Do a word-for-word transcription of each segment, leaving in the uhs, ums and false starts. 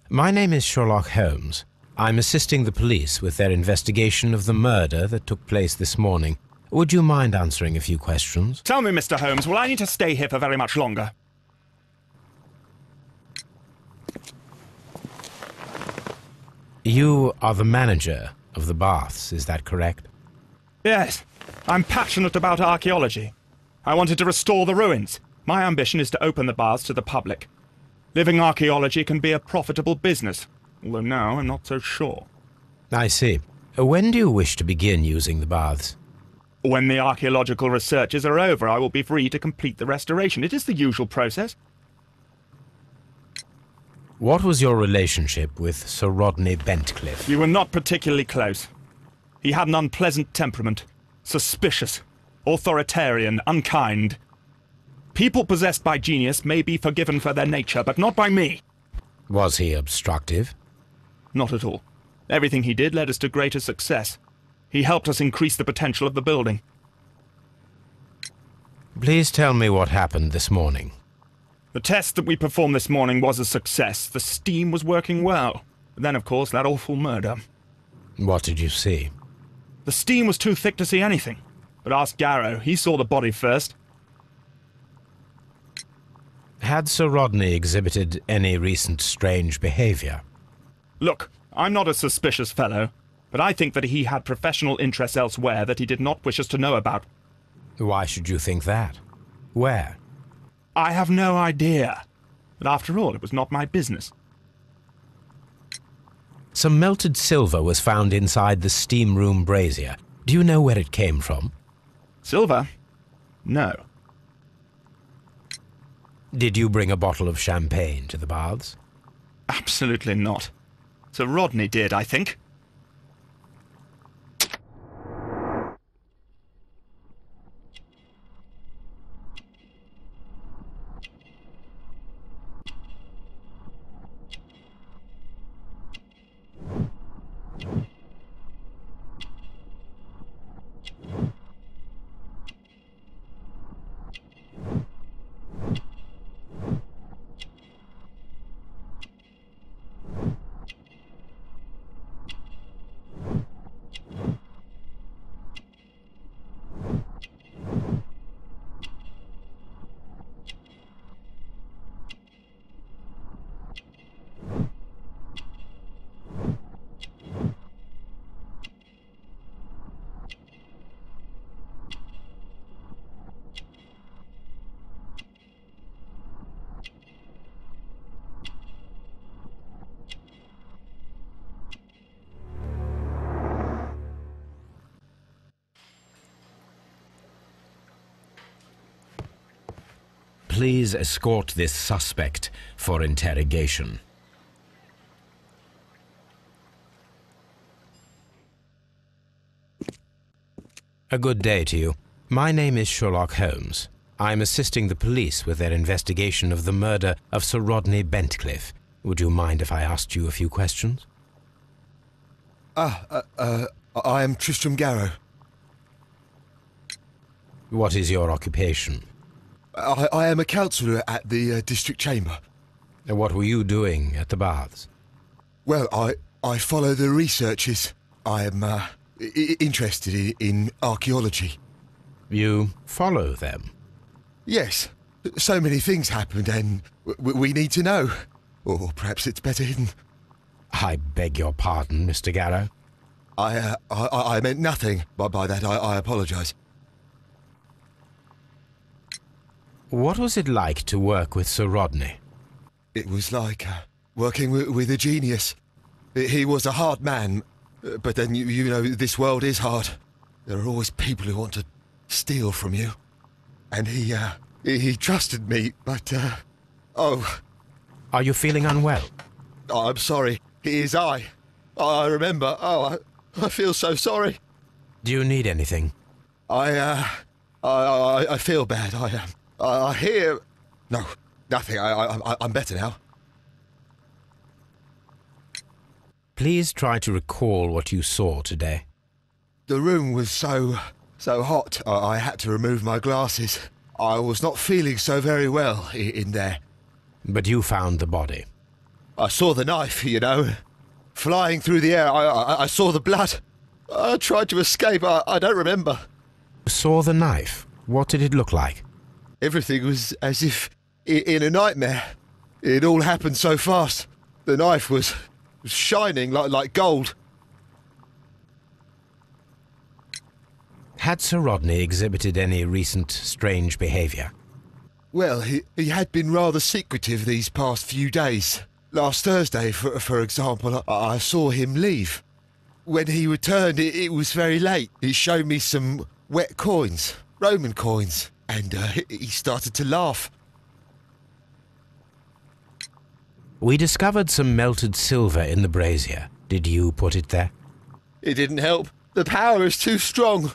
My name is Sherlock Holmes. I'm assisting the police with their investigation of the murder that took place this morning. Would you mind answering a few questions? Tell me, Mister Holmes, will I need to stay here for very much longer? You are the manager of the baths, is that correct? Yes. I'm passionate about archaeology. I wanted to restore the ruins. My ambition is to open the baths to the public. Living archaeology can be a profitable business, although now I'm not so sure. I see. When do you wish to begin using the baths? When the archaeological researches are over, I will be free to complete the restoration. It is the usual process. What was your relationship with Sir Rodney Bentcliffe? We were not particularly close. He had an unpleasant temperament. Suspicious, authoritarian, unkind. People possessed by genius may be forgiven for their nature, but not by me. Was he obstructive? Not at all. Everything he did led us to greater success. He helped us increase the potential of the building. Please tell me what happened this morning. The test that we performed this morning was a success. The steam was working well. But then, of course, that awful murder. What did you see? The steam was too thick to see anything. But ask Garrow. He saw the body first. Had Sir Rodney exhibited any recent strange behavior? Look, I'm not a suspicious fellow, but I think that he had professional interests elsewhere that he did not wish us to know about. Why should you think that? Where? I have no idea. But after all, it was not my business. Some melted silver was found inside the steam room brazier. Do you know where it came from? Silver? No. Did you bring a bottle of champagne to the baths? Absolutely not. Sir Rodney did, I think. Please escort this suspect for interrogation. A good day to you. My name is Sherlock Holmes. I'm assisting the police with their investigation of the murder of Sir Rodney Bentcliffe. Would you mind if I asked you a few questions? Ah, uh, uh, I am Tristram Garrow. What is your occupation? I, I am a councillor at the uh, district chamber. And what were you doing at the baths? Well, I, I follow the researches. I am uh, I interested in, in archaeology. You follow them? Yes. So many things happened and w we need to know. Or perhaps it's better hidden. I beg your pardon, Mister Garrow. I, uh, I, I meant nothing by, by that. I, I apologise. What was it like to work with Sir Rodney? It was like uh, working with, with a genius. He was a hard man, but then, you, you know, this world is hard. There are always people who want to steal from you. And he, uh, he, he trusted me, but, uh, oh... Are you feeling unwell? Oh, I'm sorry. It is I. I remember. Oh, I, I feel so sorry. Do you need anything? I, uh, I, I, I feel bad. I, um, I, I hear... No, nothing. I, I, I'm better now. Please try to recall what you saw today. The room was so, so hot, I, I had to remove my glasses. I was not feeling so very well in, in there. But you found the body. I saw the knife, you know, flying through the air. I, I, I saw the blood. I tried to escape. I, I don't remember. Saw the knife? What did it look like? Everything was as if i- in a nightmare. It all happened so fast. The knife was shining like, like gold. Had Sir Rodney exhibited any recent strange behaviour? Well, he, he had been rather secretive these past few days. Last Thursday, for, for example, I, I saw him leave. When he returned, it, it was very late. He showed me some wet coins, Roman coins, and uh, he started to laugh. We discovered some melted silver in the brazier. Did you put it there? It didn't help. The power is too strong.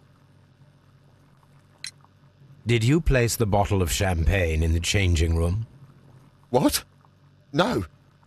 Did you place the bottle of champagne in the changing room? What? No.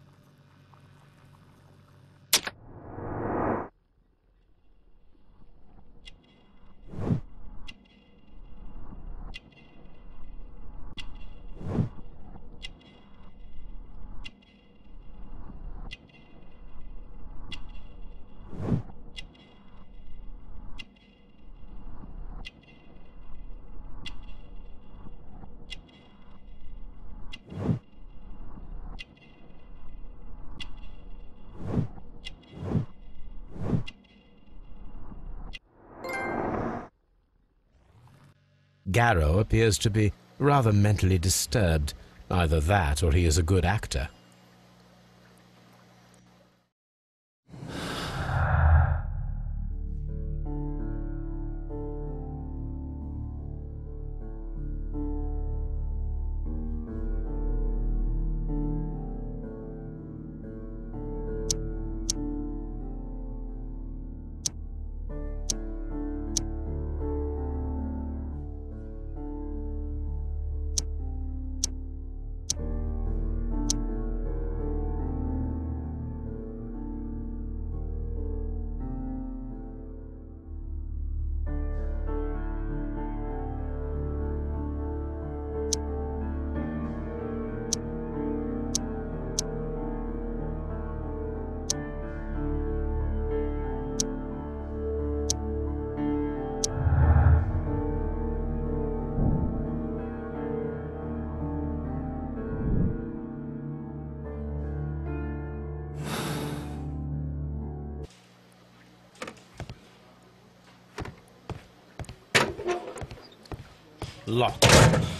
Garrow appears to be rather mentally disturbed. Either that or he is a good actor. Locked.